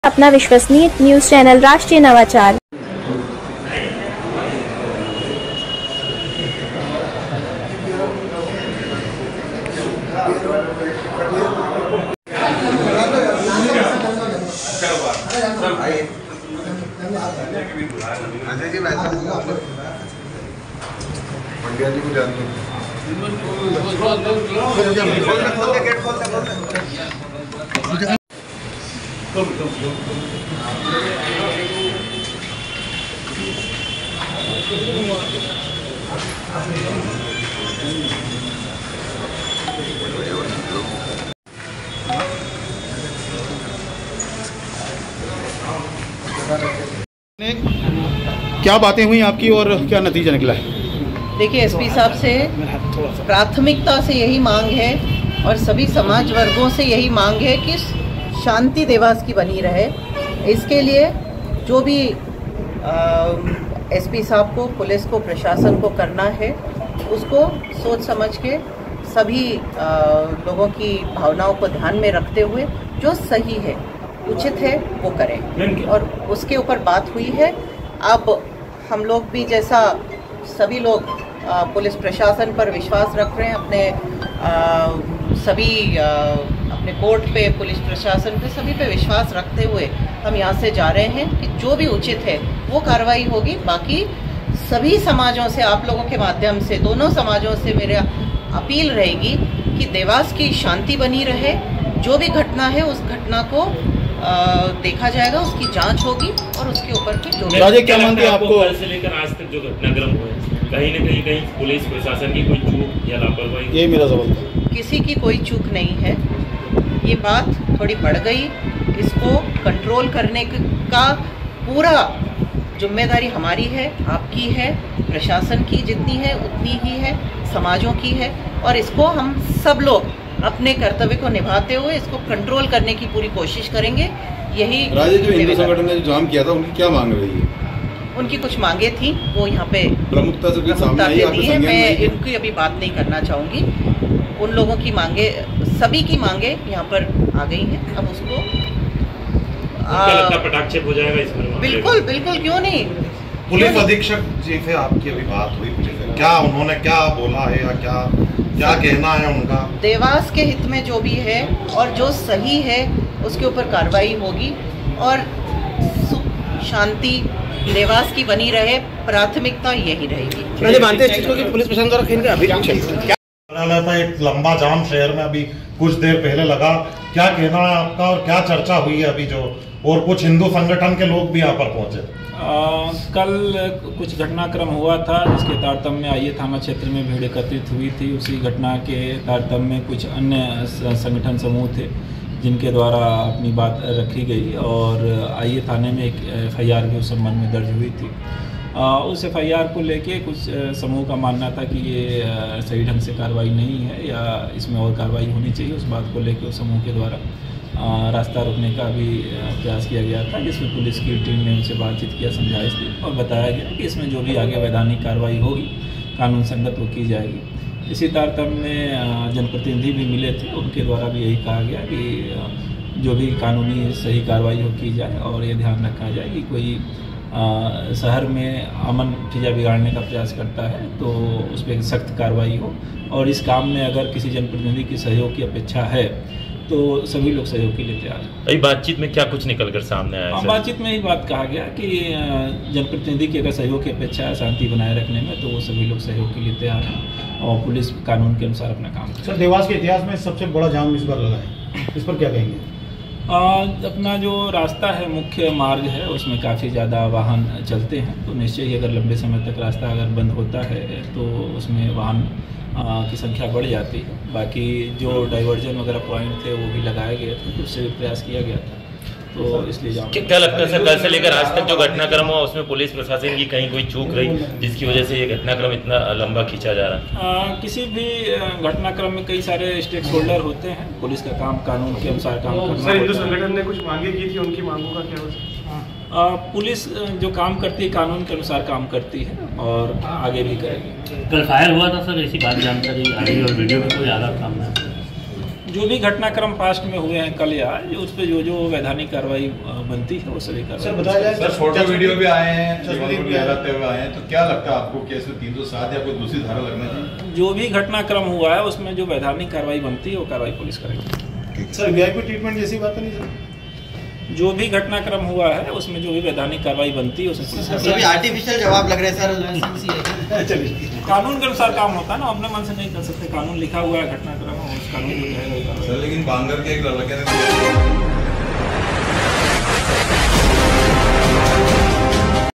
अपना विश्वसनीय news channel राष्ट्रीय नवाचार। क्या बातें हुई आपकी और क्या नतीजा निकला है? देखिए, एसपी साहब से प्राथमिकता से यही मांग है और सभी समाज वर्गों से यही मांग है कि शांति देवास की बनी रहे। इसके लिए जो भी एसपी साहब को, पुलिस को, प्रशासन को करना है, उसको सोच समझ के सभी लोगों की भावनाओं को ध्यान में रखते हुए जो सही है, उचित है, वो करें। और उसके ऊपर बात हुई है। अब हम लोग भी, जैसा सभी लोग पुलिस प्रशासन पर विश्वास रख रहे हैं, अपने कोर्ट पे, पुलिस प्रशासन पे, सभी पे विश्वास रखते हुए हम यहाँ से जा रहे हैं कि जो भी उचित है वो कार्रवाई होगी। बाकी सभी समाजों से, आप लोगों के माध्यम से, दोनों समाजों से मेरा अपील रहेगी कि देवास की शांति बनी रहे। जो भी घटना है उस घटना को देखा जाएगा, उसकी जांच होगी और उसके ऊपर फिर जो क्या मानते हैं आपको? कल से लेकर आज तक जो घटनाक्रम हुए, कहीं न कहीं पुलिस प्रशासन की कोई चूक या लापरवाही? यही मेरा सवाल था। किसी की कोई चूक नहीं है। ये बात थोड़ी बढ़ गई, इसको कंट्रोल करने का पूरा जिम्मेदारी हमारी है, आपकी है, प्रशासन की जितनी है उतनी ही है, समाजों की है। और इसको हम सब लोग अपने कर्तव्य को निभाते हुए इसको कंट्रोल करने की पूरी कोशिश करेंगे। यही जो हिंदू संगठन ने जाम किया था, उनकी क्या मांग रही है? उनकी कुछ मांगे थी, वो यहाँ पे प्रमुखता से सामने आई है। मैं इनकी अभी बात नहीं करना चाहूँगी। उन लोगों की मांगे, सभी की मांगे यहाँ पर आ गई हैं। अब उसको पटाक्षेप हो जाएगा इसमें? बिल्कुल बिल्कुल, क्यों नहीं। पुलिस अधीक्षक जी से आपकी अभी बात हुई, क्या उन्होंने क्या बोला है या क्या कहना है उनका? देवास के हित में जो भी है और जो सही है उसके ऊपर कार्रवाई होगी और शांति देवास की बनी रहे। प्राथमिकता यही रहेगी। मानते हैं कि पुलिस प्रशासन द्वारा अभी था एक लंबा जाम शहर में अभी कुछ देर पहले लगा, क्या कहना है आपका और क्या चर्चा हुई है अभी जो, और कुछ हिंदू संगठन के लोग भी यहाँ पर पहुंचे? कल कुछ घटनाक्रम हुआ था जिसके तारतम्य आइए थाना क्षेत्र में भीड़ एकत्रित हुई थी। उसी घटना के तारतम्य में कुछ अन्य संगठन समूह थे जिनके द्वारा अपनी बात रखी गई और आइए थाने में एक FIR भी उस संबंध में दर्ज हुई थी। उस FIR को लेके कुछ समूह का मानना था कि ये सही ढंग से कार्रवाई नहीं है या इसमें और कार्रवाई होनी चाहिए। उस बात को लेके उस समूह के द्वारा रास्ता रोकने का भी प्रयास किया गया था, जिसमें पुलिस की टीम ने उनसे बातचीत किया, समझाइश दी और बताया गया कि इसमें जो भी आगे वैधानिक कार्रवाई होगी, कानून संगत वो की जाएगी। इसी तारतम्य में जनप्रतिनिधि भी मिले थे, उनके द्वारा भी यही कहा गया कि जो भी कानूनी सही कार्रवाई हो की जाए और ये ध्यान रखा जाए कि कोई शहर में अमन फिजा बिगाड़ने का प्रयास करता है तो उस पर सख्त कार्रवाई हो। और इस काम में अगर किसी जनप्रतिनिधि की सहयोग की अपेक्षा है तो सभी लोग सहयोग के लिए तैयार हैं। अभी बातचीत में क्या कुछ निकलकर सामने आया? बातचीत में यही बात कहा गया कि जनप्रतिनिधि की अगर सहयोग की अपेक्षा है शांति बनाए रखने में, तो वो सभी लोग सहयोग के लिए तैयार हैं और पुलिस कानून के अनुसार अपना काम करें। सर, देवास के इतिहास में सबसे बड़ा जाम इस बार लगा है, इस पर क्या कहेंगे? अपना जो रास्ता है, मुख्य मार्ग है, उसमें काफ़ी ज़्यादा वाहन चलते हैं, तो निश्चय ही अगर लंबे समय तक रास्ता अगर बंद होता है तो उसमें वाहन की संख्या बढ़ जाती है। बाकी जो डाइवर्जन वगैरह पॉइंट थे वो भी लगाए गए थे, तो उससे भी प्रयास किया गया था, तो इसलिए क्या लगता है सर, कल से लेकर आज तक जो घटनाक्रम हुआ उसमें पुलिस प्रशासन की कहीं कोई चूक रही जिसकी वजह से ये घटनाक्रम इतना लंबा खींचा जा रहा है? किसी भी घटनाक्रम में कई सारे स्टेक होल्डर होते हैं, पुलिस का काम कानून के अनुसार काम करना। सर, हिंदू संगठन ने कुछ मांगे की थी, उनकी मांगों का क्या होगा? पुलिस जो काम करती है कानून के अनुसार काम करती है और आगे भी करेगी। कल फायर हुआ था सर, ऐसी बात जानकारी आ रही है और वीडियो में कोई आधा काम है? जो भी घटनाक्रम पास्ट में हुए हैं कल या आज, उस पर जो वैधानिक कार्रवाई बनती है वो सभी सर कार्रवाई। बताया जाए सर फोटो वीडियो भी आए हैं, तस्वीर भी लहराते हुए आए हैं, तो क्या लगता है आपको कि इसमें 307 या कोई दूसरी धारा लगना चाहिए? जो भी घटनाक्रम हुआ है उसमें जो वैधानिक कार्रवाई बनती है वो कार्रवाई पुलिस करेगी। सर वीआईपी ट्रीटमेंट जैसी बात नहीं सर? जो भी घटनाक्रम हुआ है उसमें जो भी वैधानिक कार्रवाई बनती है उसमें पुलिस सभी आर्टिफिशियल जवाब लग रहे हैं सर। चलिए कानून के अनुसार काम होता है ना, अपने मन से नहीं कर सकते। कानून लिखा हुआ है, घटनाक्रम उस कानून जो है सर लेकिन बांगर के एक लड़के ने